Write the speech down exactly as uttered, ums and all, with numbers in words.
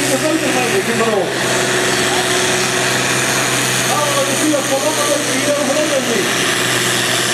de foto van je, kom maar op. Oh, dan zie je dat van allemaal leuk hier overleven niet.